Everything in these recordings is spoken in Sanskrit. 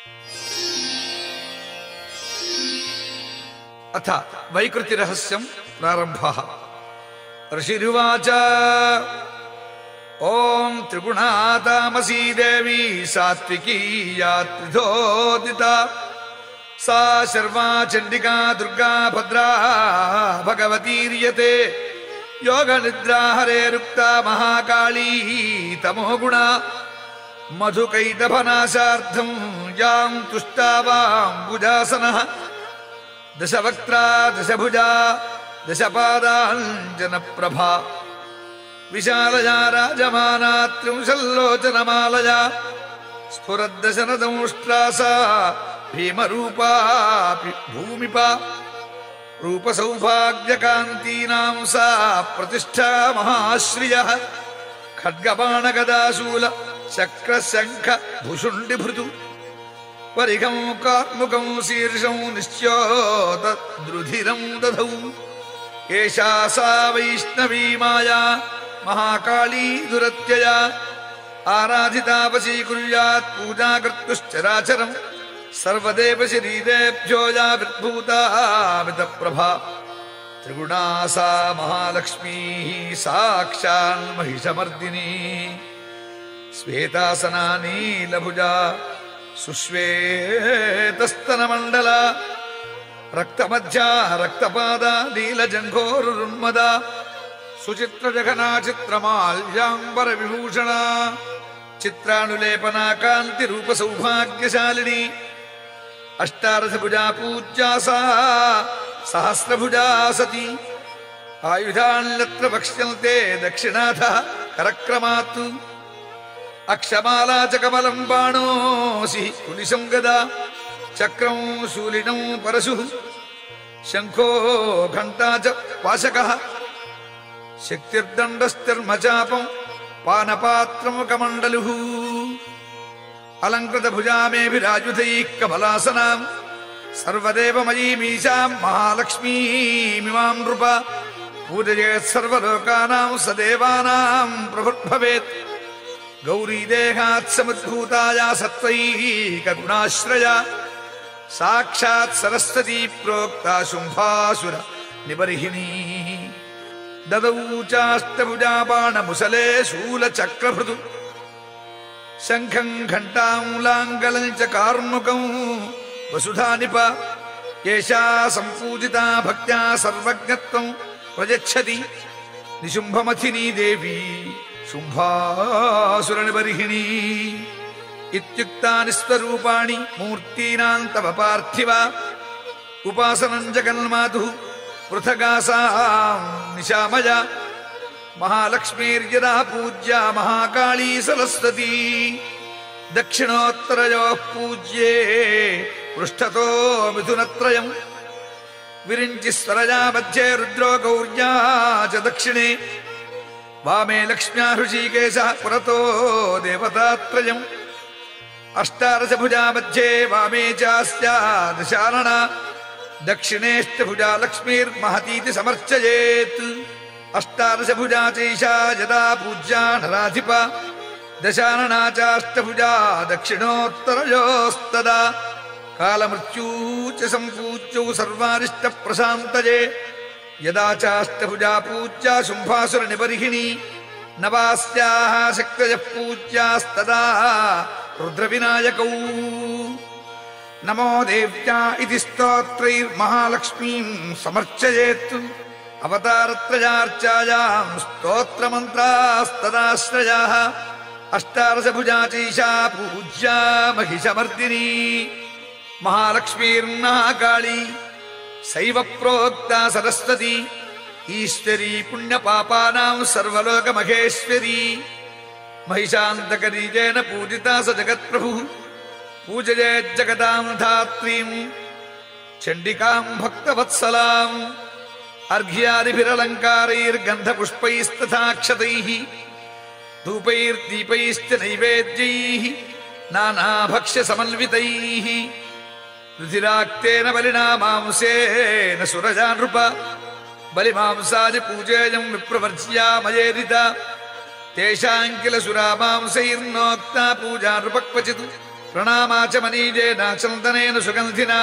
अथ वैकृतिरहस्यं प्रारम्भः। ऋषिरुवाच ॐ त्रिगुणातामसी देवी सात्विकी या त्रिधोदिता सा शर्वा चण्डिका दुर्गा भद्रा भगवतीर्यते योगनिद्रा हरेरुक्ता महाकाली तमोगुणा मधुकैटभनाशार्थं यां तुष्टावाम्बुजासनः दशवक्त्रा दशभुजा दशपादाञ्जनप्रभा विशालया राजमाना त्रिंशल्लोचनमालया स्फुरद्दशरथंष्ट्रासा भीमरूपा भूमिपा रूपसौभाग्यकान्तीनां सा प्रतिष्ठा महाश्रियः खड्गबाणगदाशूल चक्रशङ्ख भुषुण्डिभृतु परिघं कार्मुकं शीर्षं निश्चोतद्रुधिरं दधौ एषा सा वैष्णवी माया महाकाली दुरत्यया आराधिता वशीकुर्यात् पूजा कर्तुश्चराचरम् सर्वदेव शरीरेभ्यो या विद्भूतामितप्रभा त्रिगुणा सा महालक्ष्मीः साक्षान् महिषमर्दिनी श्वेतासना नीलभुजा सुश्वेतस्तनमण्डला रक्तमध्या रक्तपादा नीलजङ्घोरुन्मदा सुचित्रजघना चित्रमाल्याम्बरविभूषणा चित्रानुलेपना कान्तिरूपसौभाग्यशालिनी अष्टादशभुजा पूज्या सा सहस्रभुजा सती आयुधान्यत्र वक्ष्यन्ते दक्षिणातः करक्रमात् अक्षमाला च कमलं बाणोऽसि कुलिशं गदा चक्रं शूलिनं परशुः शङ्खो घण्टा च पाशकः शक्तिर्दण्डस्तिर्मचापं पानपात्रं कमण्डलुः अलङ्कृतभुजामेभिरायुधैः कमलासनां सर्वदेवमयीमीशां महालक्ष्मीमिमां नृप पूजयेत् सर्वलोकानां सदेवानां प्रभुर्भवेत् गौरीदेहात् समुद्भूताया सत्त्वैकगुणाश्रया साक्षात् सरस्वती प्रोक्ता शुम्भासुर निबर्हिणी ददौ चाष्टभुजा बाणमुसले शूलचक्रभृतु शङ्खं घण्टां च कार्मुकं वसुधानिप एषा सम्पूजिता भक्त्या सर्वज्ञत्वं प्रयच्छति निशुम्भमथिनी देवी शुम्भासुरनिबर्हिणी इत्युक्तानि स्वरूपाणि मूर्तीनां तव पार्थिव उपासनं जगन्मातुः पृथगासां निशामया महालक्ष्मीर्यदा पूज्या महाकाली सरस्वती दक्षिणोत्तरयोः पूज्ये पृष्ठतो मिथुनत्रयम् विरिञ्चिस्वरया मध्ये रुद्रो गौर्या च दक्षिणे वामे लक्ष्म्या हृषीकेशः पुरतो देवतात्रयम् अष्टादशभुजा मध्ये वामे चास्या दशानना दक्षिणेष्टभुजा लक्ष्मीर्महतीति समर्चयेत् अष्टादशभुजा चैषा यदा पूज्या नराधिप दशानना चाष्टभुजा दक्षिणोत्तरयोस्तदा कालमृत्यू च सम्पूज्यौ सर्वारिष्टप्रशान्तये यदा चाष्टभुजा पूज्या शुम्भासुरनिबर्हिणी नवास्याः शक्तयः पूज्यास्तदा रुद्रविनायकौ नमो देव्या इति स्तोत्रैर्महालक्ष्मीं समर्चयेत् अवतारत्रयार्चायां स्तोत्रमन्त्रास्तदाश्रयाः अष्टादशभुजा चैषा पूज्या महिषमर्दिनी महालक्ष्मीर्महाकाली सैव प्रोक्ता सरस्वती ईश्वरी पुण्यपापानां सर्वलोकमहेश्वरी महिषान्तकरीजेन पूजिता स जगत्प्रभुः पूजयेज्जगतां धात्रीं चण्डिकां भक्तवत्सलाम् अर्घ्यादिभिरलङ्कारैर्गन्धपुष्पैस्तथाक्षतैः धूपैर्दीपैश्च नैवेद्यैः नानाभक्ष्यसमन्वितैः रुधिराक्तेन बलिना मांसेन सुरजा नृप बलिमांसादि पूजेयं विप्रवर्ज्या मयेरिता तेषां किल सुरा मांसैर्नोक्ता पूजा नृप क्वचित् ప్రణామా చ మనీజేన చందనేన సుగంధినా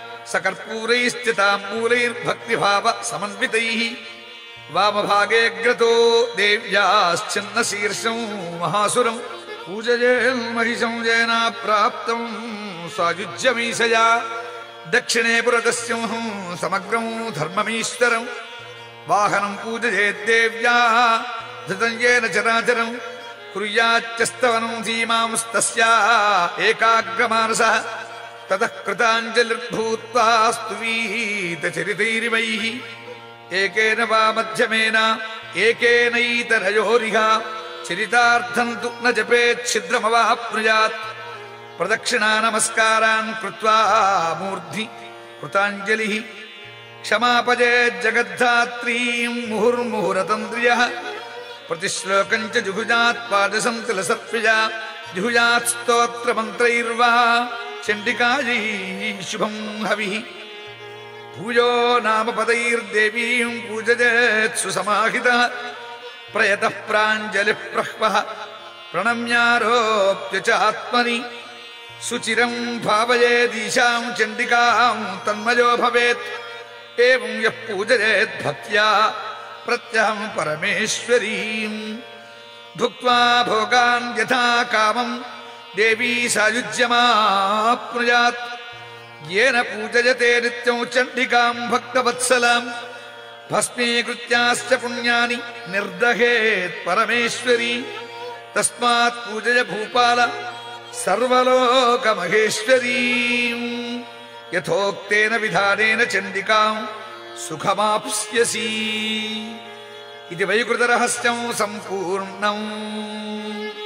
सकर्पूरैस्थिताम्बूलैर्भक्तिभाव समन्वितैः वामभागेऽग्रतो देव्याश्चिन्न शीर्षं महासुरं पूजयेन्महिषं येन प्राप्तं सायुज्यमीशया दक्षिणे पुरतस्यंहं समग्रं धर्ममीश्वरं वाहनं पूजयेद्देव्याः धृतं येन चराचरं कुर्याच्चस्तवनं धीमांस्तस्या एकाग्रमानसः ततः कृताञ्जलिर्भूत्वा स्तुवीतचरितैरिवैः एकेन वा मध्यमेन एकेनैतरयोरिह चरितार्थं तु न जपेच्छिद्रमवाप्नुयात् प्रदक्षिणा नमस्कारान् कृत्वा मूर्ध्नि कृताञ्जलिः क्षमापजेज्जगद्धात्रीं मुहुर्मुहुरतन्द्रियः प्रतिश्लोकं च जुहुजात् पादसन्तिलसर्प्यजा जुहुजात् स्तोत्रमन्त्रैर्वा चंडिकायै शुभं हविः भूयो नाम पदैर्देवीं पूजयेत् सुसमाहितः प्रयतः प्राञ्जलिः प्रह्वः प्रणम्यारोप्य च आत्मनि सुचिरं भावयेदीशां चण्डिकां तन्मयो भवेत् एवं यः पूजयेत् भक्त्या प्रत्यहं परमेश्वरीं भुक्त्वा भोगान् यथा कामं देवी सायुज्यमाप्नुयात् येन पूजयते नित्यं चण्डिकां भक्तवत्सलां भस्मीकृत्याश्च पुण्यानि निर्दहेत् परमेश्वरी तस्मात् पूजय भूपाल सर्वलोकमहेश्वरीं यथोक्तेन विधानेन चण्डिकां सुखमाप्स्यसि इति वैकृतरहस्यं सम्पूर्णम्।